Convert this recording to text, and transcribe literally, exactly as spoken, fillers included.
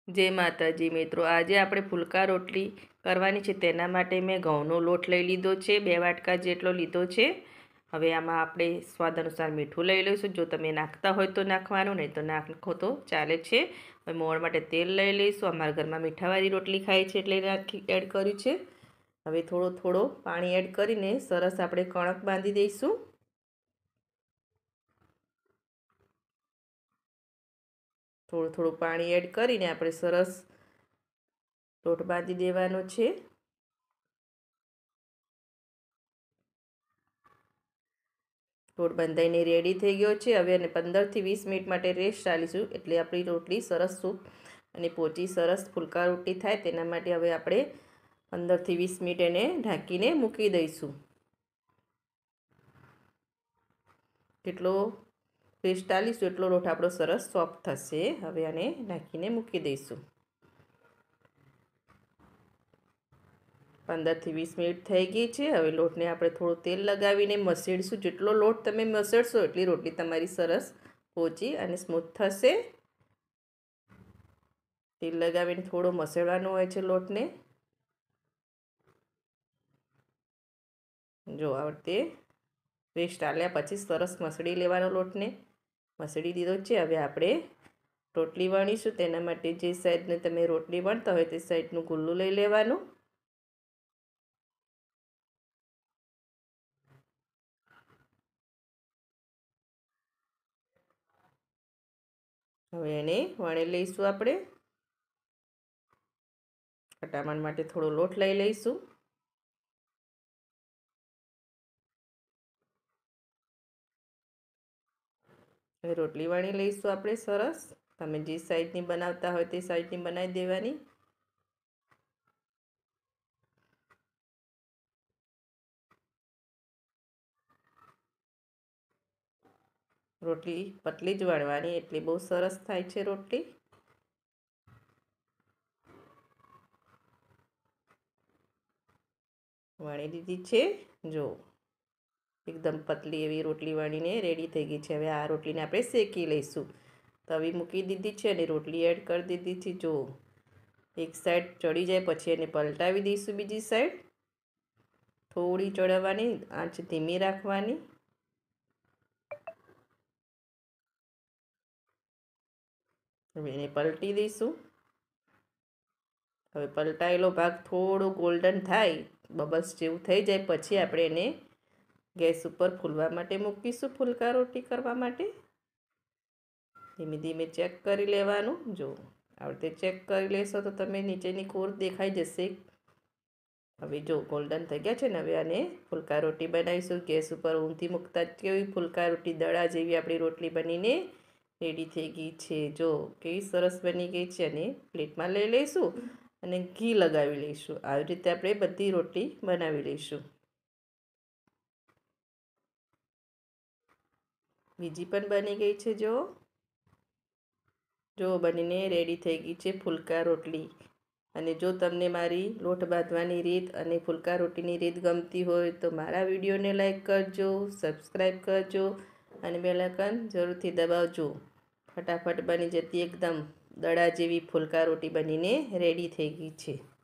जय माताजी मित्रों, आज આપણે फुलका रोटली કરવાની છે। તેના માટે મેં ઘઉંનો લોટ લઈ લીધો છે, બે વાટકા જેટલો લીધો છે। હવે આમાં આપણે સ્વાદ અનુસાર મીઠું લઈ લઈશું। જો તમે નાખતા હોય તો નાખવાનું, નહીં તો નાખો તો ચાલે છે। હવે મોણ માટે તેલ લઈ લઈશું। અમારા ઘરમાં મીઠાવાળી રોટલી ખાય છે એટલે નાખી એડ કર્યું છે। હવે થોડો થોડો પાણી એડ કરીને સરસ આપણે કણક બાંધી દઈશું। થોડું થોડું પાણી એડ કરીને આપણે સરસ લોટ બાંધી દેવાનો છે। લોટ બંધાઈને રેડી થઈ ગયો છે। હવે એને પંદરથી વીસ મિનિટ માટે રેસ્ટ આલીશું, એટલે આપણી રોટલી સરસ સૂપ અને પોચી સરસ ફુલકા રોટલી થાય। તેના માટે હવે આપણે પંદરથી વીસ મિનિટ એને ઢાંકીને મૂકી દઈશું। જેટલો રેસ્ટ આલીશું એટલો લોટ આપણો સરસ સોફ્ટ થશે। હવે આને ઢાંકીને મૂકી દઈશું। પંદરથી વીસ મિનિટ થઈ ગઈ છે। હવે લોટને આપણે થોડું તેલ લગાવીને મસળીશું। જેટલો લોટ તમે મસળશો એટલી રોટલી તમારી સરસ પોચી અને સ્મૂથ થશે। તેલ લગાવીને થોડો મસળવાનો હોય છે લોટને। જો આ રીતે રેસ્ટ આલ્યા પછી સરસ મસળી લેવાનો લોટને। મસળી દીધો છે। હવે આપણે રોટલી વણીશું। તેના માટે જે સાઈડને તમે રોટલી વણતા હોય તે સાઈડનું ગુલ્લું લઈ લેવાનું। હવે એને વણી લઈશું। આપણે કટામણ માટે થોડો લોટ લઈ લઈશું। હવે રોટલી વણી લઈશું આપણે સરસ। તમે જે સાઈડની બનાવતા હોય તે સાઈડની બનાવી દેવાની। રોટલી પતલી જ વણવાની, એટલી બહુ સરસ થાય છે રોટલી। વણી દીધી છે। જો એકદમ પતલી એવી રોટલી વણીને રેડી થઈ ગઈ છે। હવે આ રોટલીને આપણે શેકી લઈશું। તવી મૂકી દીધી છે અને રોટલી એડ કરી દીધી છે। જો એક સાઈડ ચડી જાય પછી એને પલટાવી દઈશું બીજી સાઈડ। થોડી ચડવાની, આંચ ધીમી રાખવાની। હવે એને પલટી દઈશું। હવે પલટાયેલો ભાગ થોડો ગોલ્ડન થાય, બબલ્સ જેવું થઈ જાય પછી આપણે એને ગેસ ઉપર ફૂલવા માટે મૂકીશું। ફુલકા રોટી કરવા માટે ધીમે ધીમે ચેક કરી લેવાનું। જો આ રીતે ચેક કરી લેશો તો તમે નીચેની કોર દેખાઈ જશે। હવે જો ગોલ્ડન થઈ ગયા છે ને, હવે આને ફુલકા રોટી બનાવીશું। ગેસ ઉપર ઊંધી મૂકતા જ કેવી ફુલકા રોટી દડા જેવી આપણી રોટલી બનીને રેડી થઈ ગઈ છે। જો કેવી સરસ બની ગઈ છે। અને પ્લેટમાં લઈ લઈશું અને ઘી લગાવી લઈશું। આવી રીતે આપણે બધી રોટલી બનાવી લઈશું। બીજી પણ બની ગઈ છે। જો જો બનીને રેડી થઈ ગઈ છે ફુલકા રોટલી। અને જો તમને મારી લોટ બાંધવાની રીત અને ફુલકા રોટીની રીત ગમતી હોય તો મારા વિડીયોને લાઈક કરજો, સબસ્ક્રાઈબ કરજો અને બેલ આઇકન જરૂરથી દબાવજો। ફટાફટ બની જતી એકદમ દડા જેવી ફુલકા રોટી બનીને રેડી થઈ ગઈ છે।